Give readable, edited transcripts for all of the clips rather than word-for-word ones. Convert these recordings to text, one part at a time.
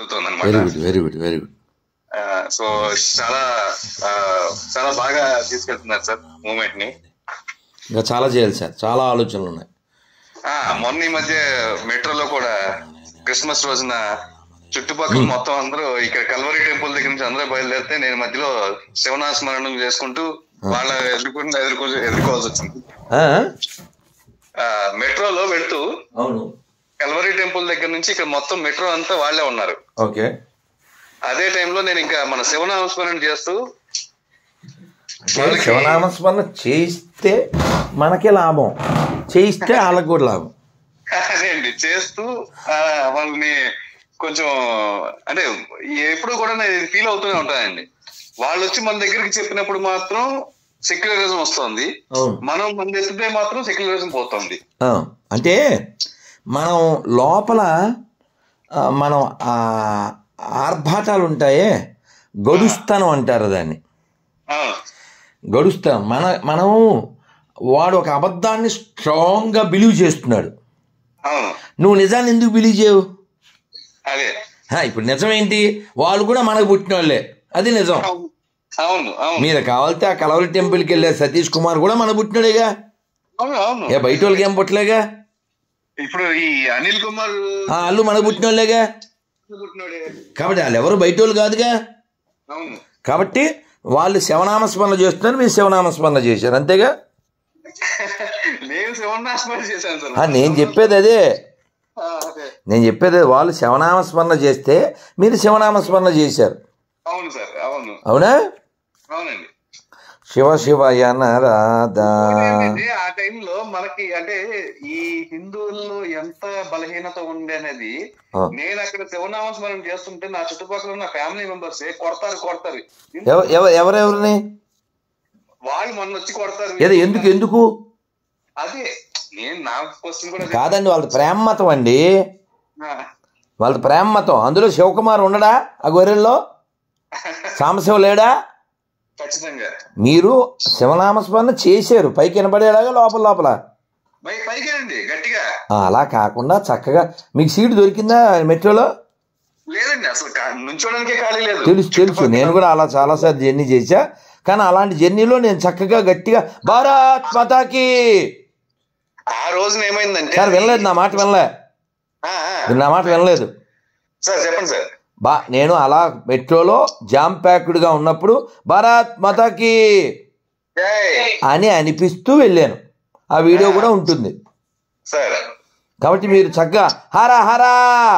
Very good, very good, very good. So చాలా చాలా బాగా తీసుకెళ్తున్నారు సార్ మూమెంట్ ని. ఇంకా చాలా చేయాలి సార్, చాలా ఆలోచనలు ఉన్నాయి. మొన్న ఈ మధ్య మెట్రోలో కూడా క్రిస్మస్ రోజున చుట్టుపక్కల మొత్తం అందరూ ఇక్కడ కల్వరి టెంపుల్ దగ్గర నుంచి అందరూ బయలుదేరితే నేను మధ్యలో శివనాస్మరణం చేసుకుంటూ వాళ్ళ ఎదుర్కోవాల్సి వచ్చింది. మెట్రోలో వెళ్తూ కల్వరి టెంపుల్ దగ్గర నుంచి ఇక్కడ మొత్తం మెట్రో అంతా వాళ్ళే ఉన్నారు. ఓకే. అదే టైంలో నేను ఇంకా మన శివనామస్మరణ చేస్తూ, శివనామస్మరణ చేస్తే మనకే లాభం, చేయిస్తే వాళ్ళకి కూడా లాభం. అదే అండి, చేస్తూ వాళ్ళని కొంచెం అంటే ఎప్పుడు కూడా నేను ఫీల్ అవుతూనే ఉంటానండి. వాళ్ళు వచ్చి మన దగ్గరికి చెప్పినప్పుడు మాత్రం సెక్యులరిజం వస్తుంది, మనం మన ఎత్తితే మాత్రం సెక్యులరిజం పోతుంది. అంటే మనం లోపల మనం ఆర్భాటాలు ఉంటాయే, గడుస్తానం అంటారు దాన్ని, గడుస్తాం. మనం వాడు ఒక అబద్ధాన్ని స్ట్రాంగ్గా బిలీవ్ చేస్తున్నాడు, నువ్వు నిజాన్ని ఎందుకు బిలీవ్ చేయవు? అదే ఇప్పుడు నిజం ఏంటి, వాళ్ళు కూడా మనకు పుట్టిన వాళ్ళే, అది నిజం. మీరు కావాలితే ఆ కలవరి టెంపుల్కి వెళ్ళే సతీష్ కుమార్ కూడా మన పుట్టినాడేగా, ఏ బయట వాళ్ళకి ఏం పుట్టలేగా. ఇప్పుడు ఈ అనిల్ కుమార్ వాళ్ళు మనకు పుట్టిన వాళ్ళేగా, కాబట్టి వాళ్ళు ఎవరు బయట వాళ్ళు కాదుగా. కాబట్టి వాళ్ళు శివనామస్మరణ చేస్తున్నారు, మీరు శివనామస్మరణ చేశారు, అంతేగా. నేను చెప్పేది అదే, నేను చెప్పేది వాళ్ళు శివనామస్మరణ చేస్తే మీరు శివనామస్మరణ చేశారు. అవునా? శివ శివయ నరాధా. ఆ టైంలో మనకి అంటే ఈ హిందువుల్లో ఎంత బలహీనత ఉంది అనేది, నేను అక్కడ శివనామస్మరణ చేస్తుంటే నా చుట్టుపక్కల ఉన్న ఫ్యామిలీ మెంబర్స్ కొడతారు. ఎవరెవరిని? వాళ్ళు మొన్న వచ్చి కొడతారు. ఎందుకు? అదే నేను నా క్వశ్చన్ కూడా కాదండి, వాళ్ళది ప్రేమ మతం అండి, వాళ్ళది ప్రేమ మతం. అందులో శివకుమార్ ఉండడా ఆ గొర్రెల్లో? సాంబశివ లేడా? ఖచ్చితంగా. మీరు శివనామస్మరణ చేశారు, పైకి వినపడేలాగా లోపల గట్టిగా. అలా కాకుండా చక్కగా మీకు సీటు దొరికిందా మెట్రోలో? లేదండి, అసలు నుంచోడానికే ఖాళీ లేదు. తెలుసు, నేను కూడా అలా చాలాసార్లు జర్నీ చేశా. కానీ అలాంటి జర్నీలో నేను చక్కగా గట్టిగా భారత్ మాతాకి. ఆ రోజున ఏమైందంటే సార్ వినలేదు నా మాట, వినలేదు. సార్ చెప్పండి సార్. నేను అలా మెట్రోలో జామ్ ప్యాక్డ్గా ఉన్నప్పుడు భారత్ మాతాకి అని అనిపిస్తూ వెళ్ళాను. ఆ వీడియో కూడా ఉంటుంది సార్. కాబట్టి మీరు చక్కగా హరా హరా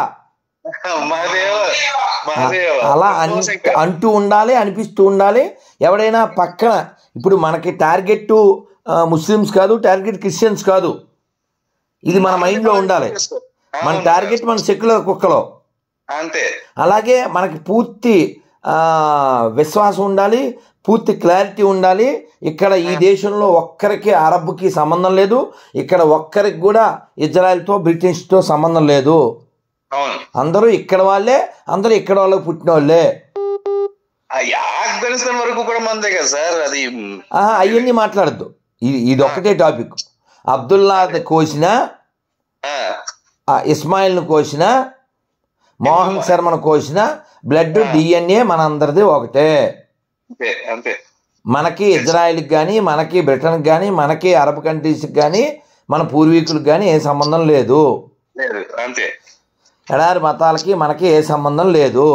అలా అంటూ ఉండాలి, అనిపిస్తూ ఉండాలి. ఎవడైనా పక్కన, ఇప్పుడు మనకి టార్గెట్ ముస్లిమ్స్ కాదు, టార్గెట్ క్రిస్టియన్స్ కాదు, ఇది మన మైండ్లో ఉండాలి. మన టార్గెట్ మన సెక్యులర్ కుక్కలో. అంతే. అలాగే మనకి పూర్తి విశ్వాసం ఉండాలి, పూర్తి క్లారిటీ ఉండాలి. ఇక్కడ ఈ దేశంలో ఒక్కరికి అరబ్కి సంబంధం లేదు, ఇక్కడ ఒక్కరికి కూడా ఇజ్రాయెల్తో బ్రిటిష్తో సంబంధం లేదు. అందరూ ఇక్కడ వాళ్ళే, అందరూ ఇక్కడ వాళ్ళకి పుట్టిన వాళ్ళే. ఆఫ్ఘనిస్తాన్ వరకు కూడా మందే కదా సార్. అది అవన్నీ మాట్లాడద్దు, ఇది ఒక్కటే టాపిక్. అబ్దుల్లా కోసిన, ఇస్మాయిల్ను కోసిన, మోహన్ శర్మను కోసిన, బ్లడ్ DNA మనందరిది ఒకటే. మనకి ఇజ్రాయెల్కి కానీ, మనకి బ్రిటన్కి కానీ, మనకి అరబ్ కంట్రీస్కి కానీ, మన పూర్వీకులకు కానీ ఏ సంబంధం లేదు. ఎడారి మతాలకి మనకి ఏ సంబంధం లేదు.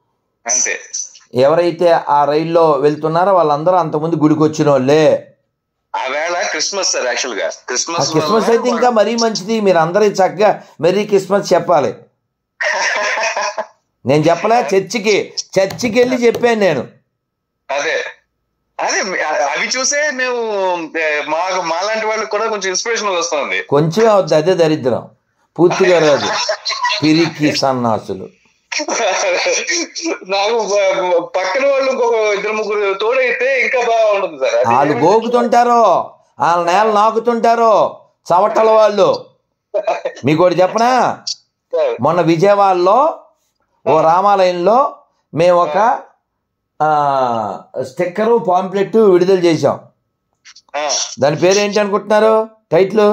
ఎవరైతే ఆ రైల్లో వెళ్తున్నారో వాళ్ళందరూ అంతకుముందు గుడికి వచ్చిన వాళ్ళే. క్రిస్మస్ అయితే ఇంకా మరీ మంచిది, మీరు అందరూ చక్కగా మెరీ క్రిస్మస్ చెప్పాలి. నేను చెప్పలే, చర్చికి వెళ్ళి చెప్పాను నేను. అదే అవి చూసే మేము మాలాంటి వాళ్ళకి కూడా కొంచెం ఇన్స్పిరేషన్ వస్తుంది. కొంచెం అవుద్ది, అదే దరిద్రం, పూర్తిగా రాదు. పిరికి సన్నాసులు. నాకు పక్కన వాళ్ళు ఇంకొక 2-3 తోడైతే ఇంకా బాగుంటుంది సార్. వాళ్ళు గోకుతుంటారో, వాళ్ళ నేల నాకుతుంటారో చవటల వాళ్ళు. మీకు ఒకటి చెప్పనా, మొన్న విజయవాడలో ఓ రామాలయంలో మేము ఒక స్టిక్కరు పాంప్లెట్ విడుదల చేశాం. దాని పేరు ఏంటి అనుకుంటున్నారు? టైటిల్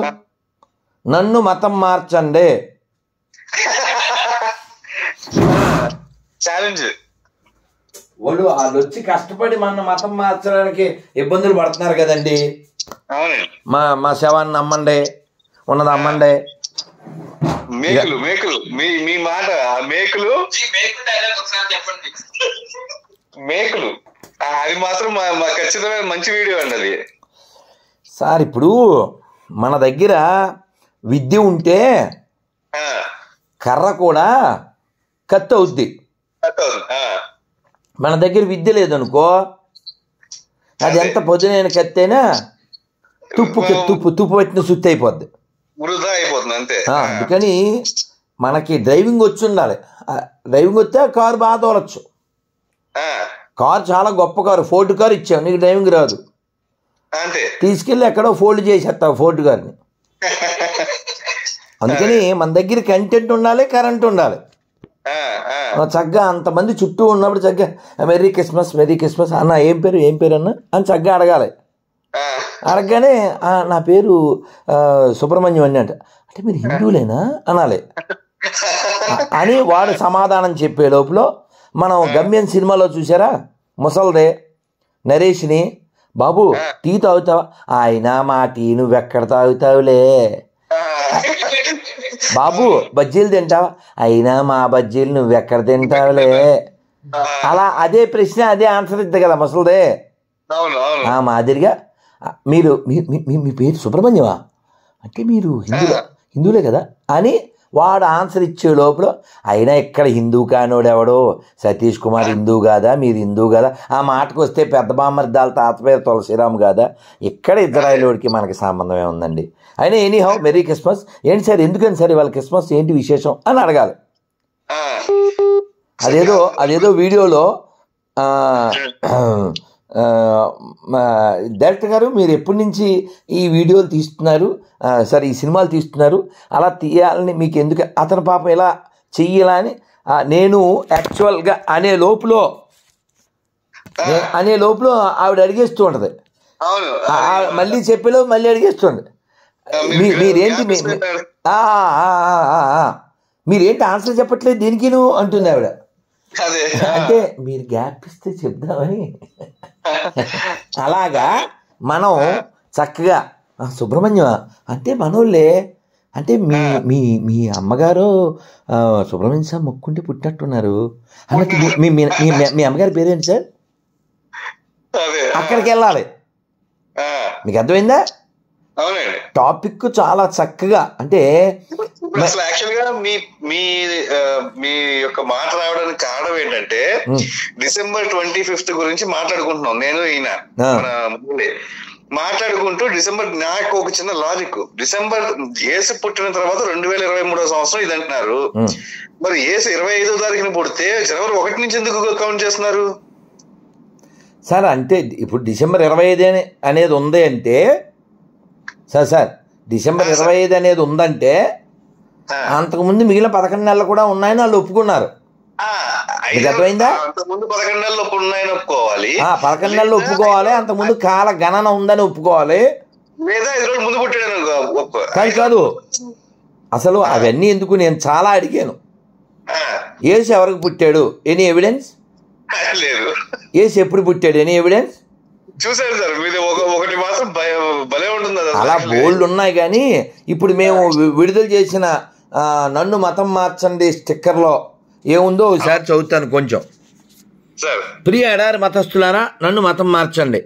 నన్ను మతం మార్చండి. ఛాలెంజ్. వాళ్ళు వచ్చి కష్టపడి మన మతం మార్చడానికి ఇబ్బందులు పడుతున్నారు కదండి. అవునండి. మా శవాన్ని అమ్మండి, ఉన్నది అమ్మండి. మేకులు మేకులు మీ మాట మేకులు మేకులు అది మాత్రం మా ఖచ్చితమైన మంచి వీడియో అండి అది. సార్ ఇప్పుడు మన దగ్గర విద్య ఉంటే కర్ర కూడా కత్తి అవుద్ది. మన దగ్గర విద్య లేదనుకో, అది ఎంత పొద్దునైన కత్తి అయినా తుప్పు పెట్టిన సుత్తి అయిపోద్ది, వృధా అయిపోతుంది అంతే. అందుకని మనకి డ్రైవింగ్ వచ్చి ఉండాలి. డ్రైవింగ్ వస్తే కారు బాగా తోలచ్చు. కారు చాలా గొప్ప కారు, ఫోర్డ్ కారు ఇచ్చావు, నీకు డ్రైవింగ్ రాదు, అంతే తీసుకెళ్ళి ఎక్కడో ఫోల్డ్ చేసేస్తావు ఫోర్డ్ కారుని. అందుకని మన దగ్గర కంటెంట్ ఉండాలి, కరెంట్ ఉండాలి. చక్కగా అంతమంది చుట్టూ ఉన్నప్పుడు చక్కగా మెరీ క్రిస్మస్ అన్న ఏం పేరు అన్న అని చక్కగా అడగాలి. అడగగానే నా పేరు సుబ్రహ్మణ్యం అని అంటే మీరు హిందువులేనా అనాలి అని వాడు సమాధానం చెప్పే లోపల మనం గమ్యం సినిమాలో చూసారా, ముసల్దే నరేష్ని, బాబు టీ తాగుతావా, ఆయన మా టీ నువ్వెక్కడ తాగుతావులే, బాబు బజ్జీలు తింటావా, అయినా మా బజ్జీలు నువ్వెక్కడ తింటావులే. అలా అదే ప్రశ్న అదే ఆన్సర్ ఇద్ది కదా ముసల్దే. ఆ మాదిరిగా మీరు మీ పేరు సుబ్రహ్మణ్యమా అంటే మీరు హిందువులే కదా అని వాడు ఆన్సర్ ఇచ్చే లోపల, అయినా ఇక్కడ హిందూ కానోడు ఎవడో సతీష్ కుమార్ హిందువు కాదా, మీరు హిందువు కదా, ఆ మాటకు వస్తే పెద్ద బామ్మర్దాల తాత పేరు తులసిరామ్ కాదా, ఇక్కడ ఇజ్రాయేలుడికి మనకి సంబంధమే ఉందండి. అయినా ఎనీహౌ మెరీ క్రిస్మస్. ఏంటి సార్ ఎందుకని సార్ ఇవాళ క్రిస్మస్ ఏంటి విశేషం అని అడగాలి. అదేదో వీడియోలో డైరెక్టర్ గారు మీరు ఎప్పటి నుంచి ఈ వీడియోలు తీస్తున్నారు, సరే ఈ సినిమాలు తీస్తున్నారు, అలా తీయాలని మీకు ఎందుకు, అతను పాప ఇలా చెయ్యాలని నేను యాక్చువల్గా అనే లోపల ఆవిడ అడిగేస్తూ ఉంటుంది, మళ్ళీ చెప్పేలో మళ్ళీ అడిగేస్తుంది, మీరేంటి ఆన్సర్ చెప్పట్లేదు దీనికి అంటుంది ఆవిడ. అంటే మీరు గ్యాప్ ఇస్తే చెప్దామని. అలాగా మనం చక్కగా సుబ్రహ్మణ్యం అంటే మనోళ్ళే, అంటే మీ అమ్మగారు సుబ్రహ్మణ్యం సార్ మొక్కుంటే పుట్టినట్టున్నారు అన్నట్టు. మీ అమ్మగారి పేరేంటి సార్? అక్కడికి వెళ్ళాలి. మీకు అర్థమైందా? టాపిక్ చాలా చక్కగా, అంటే యాక్చువల్ గా మీ యొక్క మాట రావడానికి కారణం ఏంటంటే December 25th గురించి మాట్లాడుకుంటున్నాం నేను ఈయన మాట్లాడుకుంటూ నాకు ఒక చిన్న లాజిక్, డిసెంబర్ యేసు పుట్టిన తర్వాత 2023వ సంవత్సరం ఇది అంటున్నారు, మరి యేసు 25వ తారీఖున పుడితే జనవరి 1 నుంచి ఎందుకు కౌంట్ చేస్తున్నారు సార్? అంటే ఇప్పుడు డిసెంబర్ 25 అనేది ఉంది అంటే సార్ డిసెంబర్ 25 అనేది ఉందంటే అంతకుముందు మిగిలిన 11 నెలలు కూడా ఉన్నాయని వాళ్ళు ఒప్పుకున్నారు. అర్థమైందా? 11 నెలలు ఉన్నాయని ఒప్పుకోవాలి, 11 నెలలు ఒప్పుకోవాలి, అంతకుముందు కాల గణన ఉందని ఒప్పుకోవాలి, లేదా 5 రోజులు ముందు పుట్టాడు కాదు. అసలు అవన్నీ ఎందుకు నేను చాలా అడిగాను. యేసు ఎవరికి పుట్టాడు, ఎనీ ఎవిడెన్స్ లేదు. యేసు ఎప్పుడు పుట్టాడు, ఎనీ ఎవిడెన్స్ చూసారు సార్? మీది ఒకటి మాత్రం భలే ఉంటుంది. అలా బోల్డ్ ఉన్నాయి. కానీ ఇప్పుడు మేము విడుదల చేసిన నన్ను మతం మార్చండి స్టిక్కర్లో ఏముందో ఒకసారి చదువుతాను కొంచెం. ప్రియ ఎడారి మతస్థులారా, నన్ను మతం మార్చండి.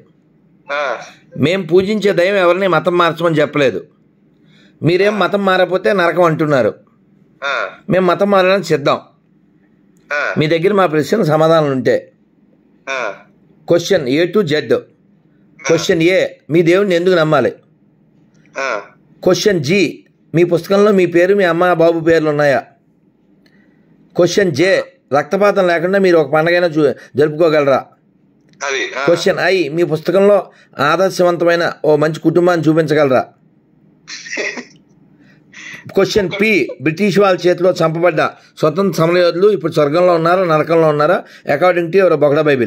మేం పూజించే దైవం ఎవరిని మతం మార్చమని చెప్పలేదు. మీరేం మతం మారకపోతే నరకం అంటున్నారు. మేము మతం మారడానికి సిద్ధం. మీ దగ్గర మా ప్రశ్న సమాధానాలు ఉంటే question A to Z. Question A, మీ దేవుడిని ఎందుకు నమ్మాలి? క్వశ్చన్ G, మీ పుస్తకంలో మీ పేరు మీ అమ్మ బాబు పేర్లు ఉన్నాయా? క్వశ్చన్ J, రక్తపాతం లేకుండా మీరు ఒక పండగైనా జరుపుకోగలరా? క్వశ్చన్ I, మీ పుస్తకంలో ఆదర్శవంతమైన ఓ మంచి కుటుంబాన్ని చూపించగలరా? క్వశ్చన్ P, బ్రిటిష్ వాళ్ళ చేతిలో చంపబడ్డ స్వతంత్ర సమరయోధులు ఇప్పుడు స్వర్గంలో ఉన్నారా నరకంలో ఉన్నారా అకార్డింగ్ టు యువర్ బొగడా బైబిల్?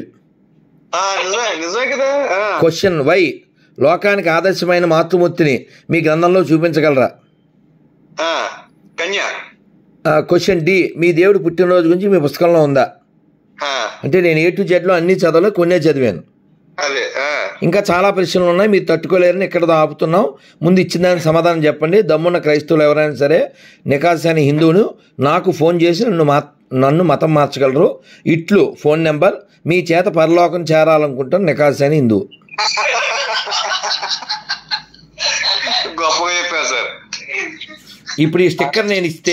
క్వశ్చన్ Y, లోకానికి ఆదర్శమైన మాతృమూర్తిని మీ గ్రంథంలో చూపించగలరా? క్వశ్చన్ D, మీ దేవుడు పుట్టినరోజు గురించి మీ పుస్తకంలో ఉందా? అంటే నేను A to Z అన్ని చదవలేదు, కొన్నే చదివాను. అదే ఇంకా చాలా ప్రశ్నలు ఉన్నాయి, మీరు తట్టుకోలేరని ఇక్కడ ఆపుతున్నాం. ముందు ఇచ్చిన దానికి సమాధానం చెప్పండి. దమ్మున్న క్రైస్తవులు ఎవరైనా సరే నికాస్ అనే హిందువును నాకు ఫోన్ చేసి నన్ను మతం మార్చగలరు. ఇట్లు ఫోన్ నెంబర్, మీ చేత పరలోకం చేరాలనుకుంటాను నికాస్ అని హిందువు. గొప్పగా చెప్పారు సార్. ఇప్పుడు ఈ స్టిక్కర్ నేను ఇస్తే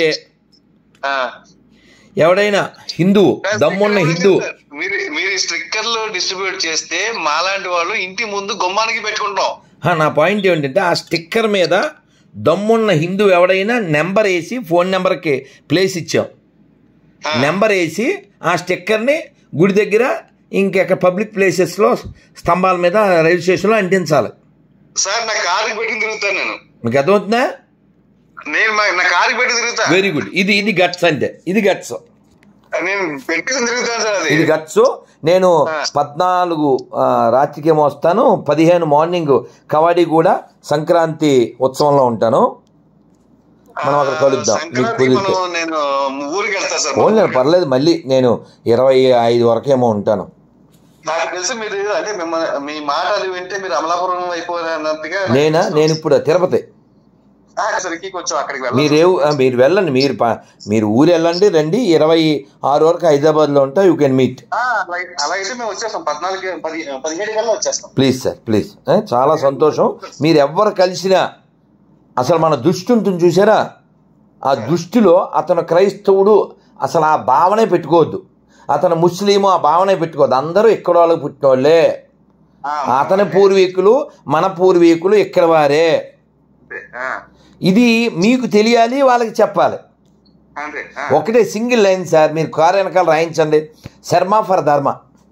ఎవడైనా హిందువు, దమ్మున్న హిందువు, మీరు స్టిక్కర్లు డిస్ట్రిబ్యూట్ చేస్తే మాలాంటి వాళ్ళు ఇంటి ముందు గుమ్మానికి పెట్టుకుంటాం. నా పాయింట్ ఏంటంటే ఆ స్టిక్కర్ మీద దమ్మున్న హిందువు ఎవడైనా నెంబర్ వేసి, ఫోన్ నెంబర్కి ప్లేస్ ఇచ్చాం, నెంబర్ వేసి ఆ స్టిక్కర్ని గుడి దగ్గర ఇంకెక్కడ పబ్లిక్ ప్లేసెస్లో స్తంభాల మీద రైల్వే స్టేషన్లో అంటించాలి. సార్ నా కారుకి పెట్టి తిరుగుతాను నేను. మీకు అర్థమవుతుందా? నేను నా కారుకి పెట్టి తిరుగుతా. Very good. ఇది గట్స్ అంటే ఇది గట్స్. నేను పెట్టి తిరుగుతాను సార్. ఇది గట్స్. నేను 14 రాత్రికేమో వస్తాను, 15 మార్నింగ్ కవాడి కూడా సంక్రాంతి ఉత్సవంలో ఉంటాను. మనం అక్కడ కలుద్దాం. నేను ఊరికి వెళ్తా సార్. ఓన్లీ పర్లేదు, మళ్ళీ నేను 25 వరకేమో ఉంటాను. నాకు తెలుసు మీరు అంటే మీ మాటలు వింటే మీరు అమలాపురం అయిపోయినట్టుగా. నేను ఇప్పుడు తిరుపతి. కొంచెం అక్కడికి మీరు వెళ్ళండి, మీరు ఊరు వెళ్ళండి, రండి. 26 వరకు హైదరాబాద్లో ఉంటా. You can meet. అలా అయితే మేము వచ్చేస్తాం. 14-17 కల్లా వచ్చేస్తాం. Please sir, please. చాలా సంతోషం. మీరు ఎవ్వరు కలిసినా అసలు మన దృష్టి ఉంటుంది చూసారా, ఆ దృష్టిలో అతను క్రైస్తవుడు అసలు ఆ భావనే పెట్టుకోవద్దు, అతను ముస్లిము ఆ భావనే పెట్టుకోవద్దు. అందరూ ఇక్కడ వాళ్ళకి పుట్టిన వాళ్ళే. అతని పూర్వీకులు మన పూర్వీకులు ఇక్కడ వారే. ఇది మీకు తెలియాలి, వాళ్ళకి చెప్పాలి. ఒకటే సింగిల్ లైన్ సార్, మీరు కారు వెనకాల రాయించండి, శర్మ ఫర్ ధర్మ.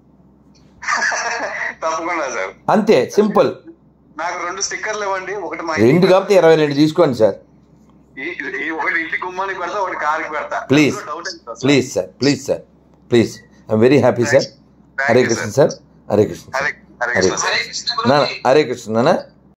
తప్పకుండా సార్. అంతే, సింపుల్. నాకు 2 స్టిక్కర్లు ఇవ్వండి. ఒకటి 2 కాబట్టి 22 తీసుకోండి సార్. ఒకటి ఇంటి గుమ్మానికి పెడతా, ఒకటి కారుకి పెడతా. Please please sir, please sir, please. I'm very happy sir. Hare Krishna sir, Hare Krishna, Hare Krishna, Hare Krishna.